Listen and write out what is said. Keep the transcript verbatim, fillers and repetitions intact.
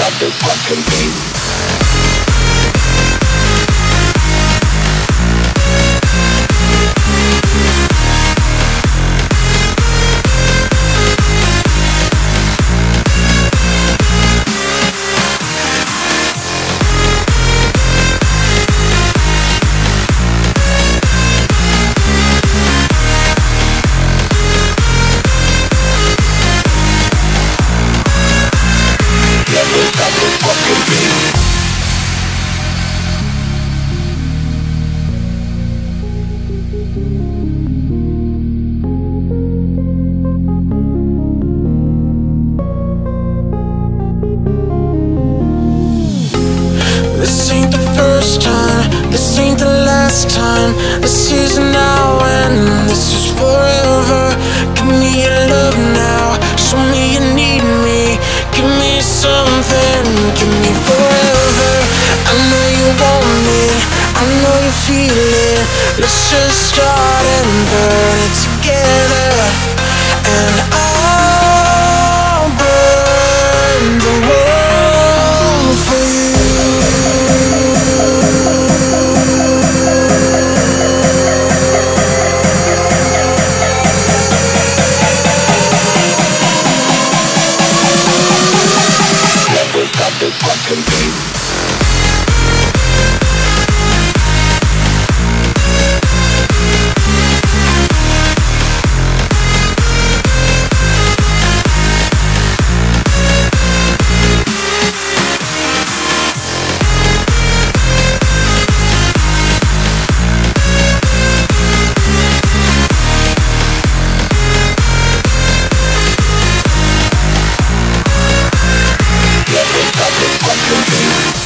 stop the fucking beat. This ain't the first time, this ain't the last time. This is now and this is forever. Give me your love now, show me you need me. Give me something, give me forever. I know you want me, I know you feel it. Let's just start and burn it together. And I'll burn the world for you. Stop the fucking beat. Stop the fucking beat.